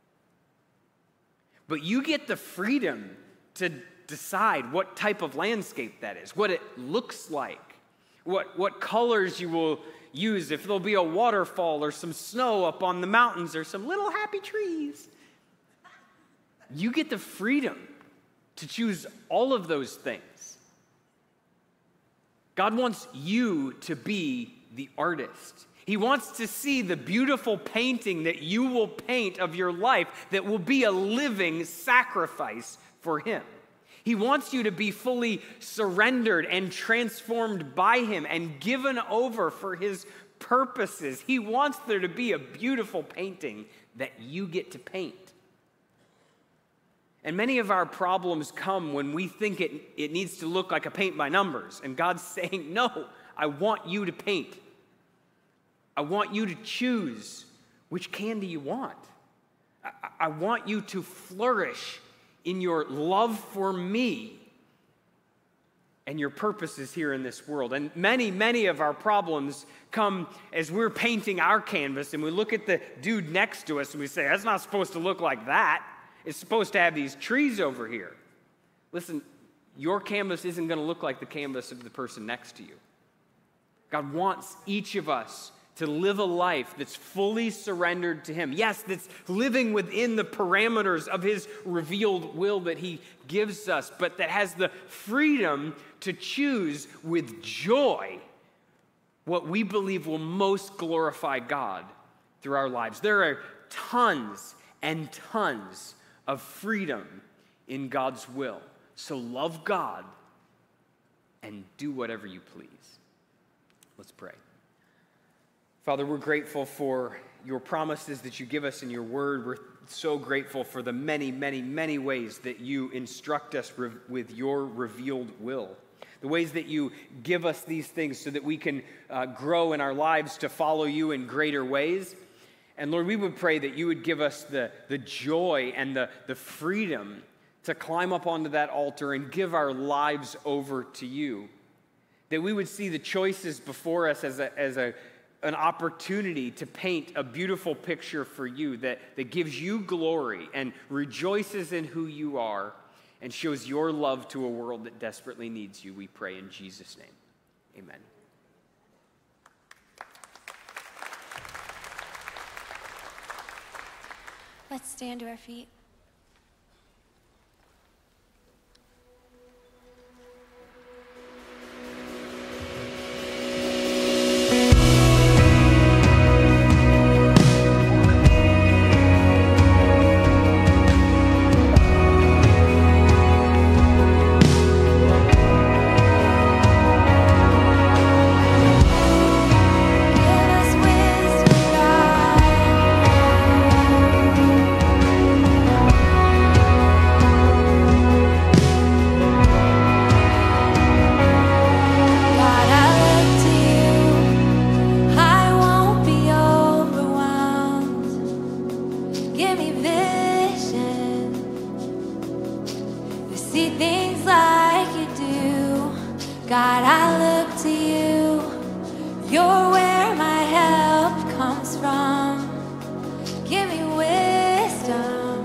Speaker 7: But you get the freedom to decide what type of landscape that is, what it looks like, what, what colors you will use, if there'll be a waterfall or some snow up on the mountains or some little happy trees. You get the freedom to choose all of those things. God wants you to be the artist. He wants to see the beautiful painting that you will paint of your life that will be a living sacrifice for him. He wants you to be fully surrendered and transformed by him and given over for his purposes. He wants there to be a beautiful painting that you get to paint. And many of our problems come when we think it, it needs to look like a paint by numbers. And God's saying, no, I want you to paint. I want you to choose which candy you want. I, I want you to flourish in your love for me and your purposes here in this world. And many, many of our problems come as we're painting our canvas and we look at the dude next to us and we say, that's not supposed to look like that. It's supposed to have these trees over here. Listen, your canvas isn't going to look like the canvas of the person next to you. God wants each of us to live a life that's fully surrendered to him. Yes, that's living within the parameters of his revealed will that he gives us, but that has the freedom to choose with joy what we believe will most glorify God through our lives. There are tons and tons of freedom in God's will. So love God and do whatever you please. Let's pray. Father, we're grateful for your promises that you give us in your word. We're so grateful for the many, many, many ways that you instruct us re- with your revealed will. The ways that you give us these things so that we can uh, grow in our lives to follow you in greater ways. And Lord, we would pray that you would give us the, the joy and the, the freedom to climb up onto that altar and give our lives over to you. That we would see the choices before us as a, as a an opportunity to paint a beautiful picture for you that, that gives you glory and rejoices in who you are and shows your love to a world that desperately needs you. We pray in Jesus' name. Amen.
Speaker 3: Let's stand to our feet.
Speaker 2: see things like you do. God, I look to you. You're where my help comes from. Give me wisdom.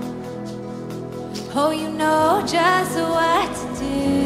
Speaker 2: Oh, you know just what to do.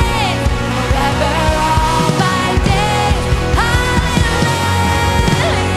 Speaker 2: Forever all my days, hallelujah.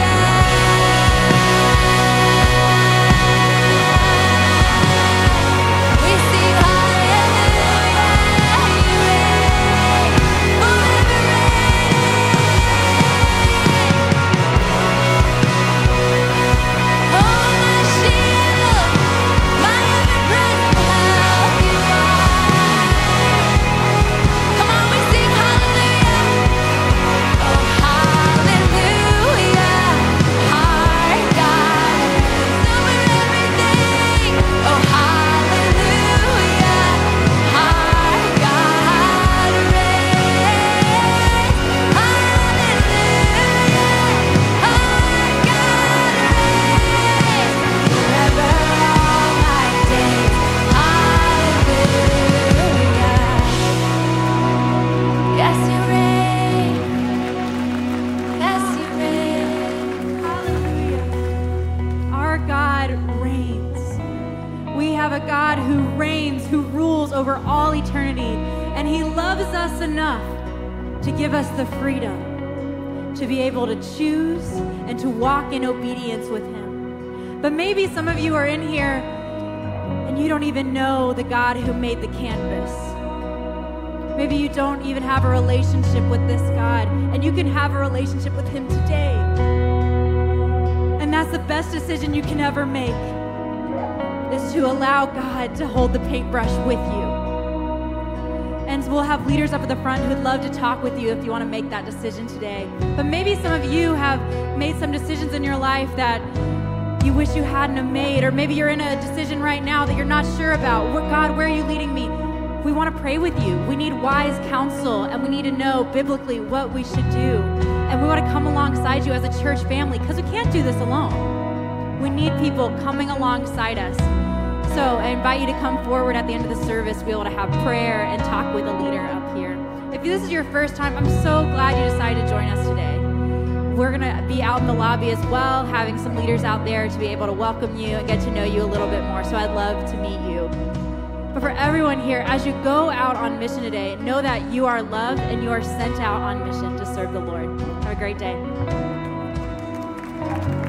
Speaker 6: God who reigns, who rules over all eternity. And he loves us enough to give us the freedom to be able to choose and to walk in obedience with him. But maybe some of you are in here and you don't even know the God who made the canvas. Maybe you don't even have a relationship with this God, and you can have a relationship with him today. And that's the best decision you can ever make, is to allow God to hold the paintbrush with you. And we'll have leaders up at the front who'd love to talk with you if you want to make that decision today. But maybe some of you have made some decisions in your life that you wish you hadn't have made, or maybe you're in a decision right now that you're not sure about. God, where are you leading me? We want to pray with you. We need wise counsel, and we need to know biblically what we should do. And we want to come alongside you as a church family, because we can't do this alone. We need people coming alongside us. So I invite you to come forward at the end of the service, be able to have prayer and talk with a leader up here. If this is your first time, I'm so glad you decided to join us today. We're going to be out in the lobby as well, having some leaders out there to be able to welcome you and get to know you a little bit more. So I'd love to meet you. But for everyone here, as you go out on mission today, know that you are loved and you are sent out on mission to serve the Lord. Have a great day.